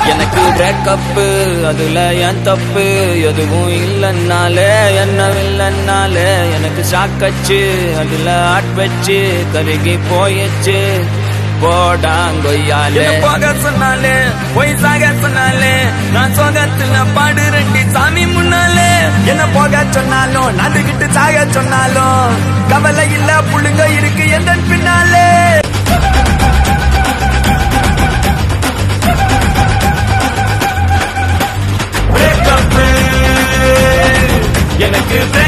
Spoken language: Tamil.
எனக்கு breakup அதுல என் தப்பு எதுவும் இல்லன்னாலே என்ன இல்லன்னாலே எனக்கு சாக்கச்சு அதுல ஆட் வச்சு கருகி போயிடுச்சு போடாங்கொய்யாலே போக சொன்னாலே போய் சாக சொன்னாலே நான் சோகத்துல பாடு ரெண்டி சாமி முன்னாலே என்ன போக சொன்னாலும் நடுகிட்டு சாக சொன்னாலும் கவலை இல்ல புள்ளுங்க இருக்கு எந்த பின்னாலே எனக்கு